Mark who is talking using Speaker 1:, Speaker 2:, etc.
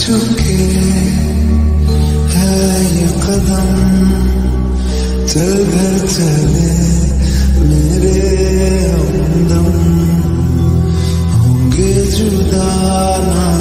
Speaker 1: चुके है ये कदम, चल घर चले मेरे हमदम, होंगे जुदा ना